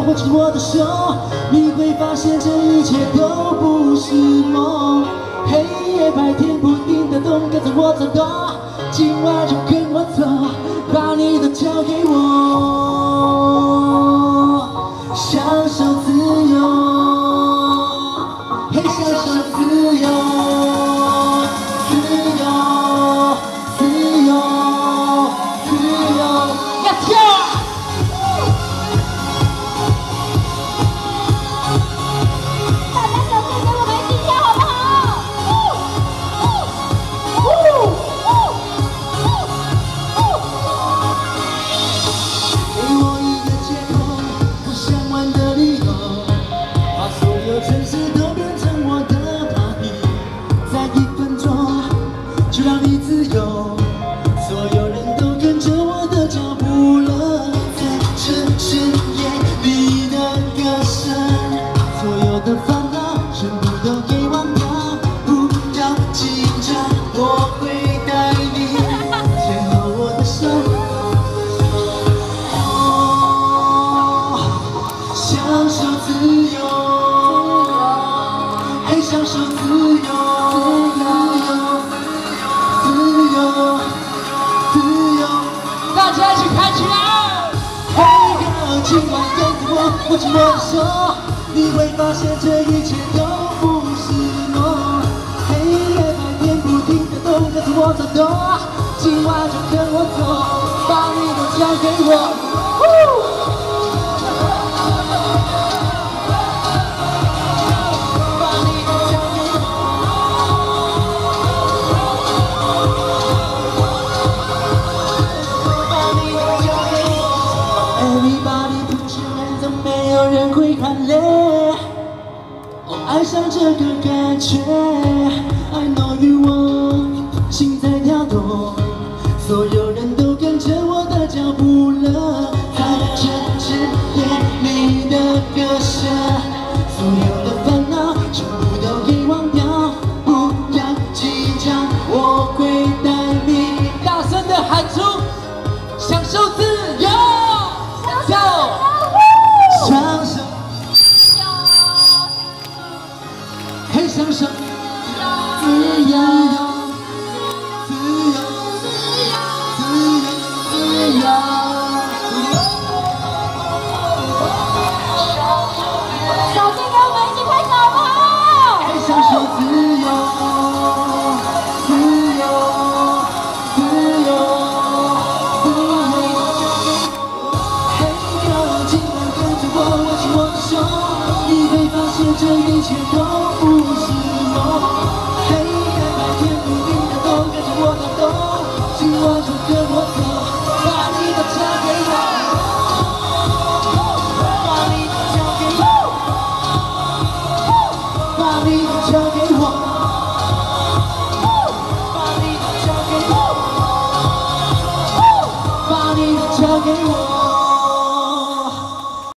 握紧我的手，你会发现这一切都不是梦。黑夜白天不停地动，跟着我走动，今晚就跟我走，把你都交给我，享受自由，嘿，享受自由，自由，自由，自由，呀跳！ 大家手可以跟我们一起跳，好不好？ 给我一个借口，我想玩的理由，把所有城市都变成我的 party， 在1分钟就让你自由，所有人都跟着我的脚步了，在这深夜里的歌声，所有的烦恼全部都给忘掉，不要紧张，我会带你牵好我的手。享受自由，嘿，享受自由，自由，自由，大家一起看起来！嘿，girl，今晚跟着我，握紧我的手，你会发现这一切都不是梦。黑夜白天不停地动，跟着我走动，今晚就跟我走，把你都交给我。Everybody put your hands up， 没有人会喊累。哦，爱上这个感觉 ，I know you want， 心在跳动，所有人都跟着我的脚步了，在这深夜里的歌声，所有的烦恼全部都给忘掉，不要紧张，我会带你大声的喊出，享受自由。享受，嘿，享受自由，自由，自由，自由。 手机跟我们一起拍手，好不好？ 嘿，享受自由，自由，自由，自由。嘿，girl，今晚跟着我，握紧我的手，你会发现这一切都不是梦。黑夜白天不停地动，跟着我走动，今晚就跟我走，把你都交给我，把你都交给我，把你都交给我，把你都交给我，把你都交给我。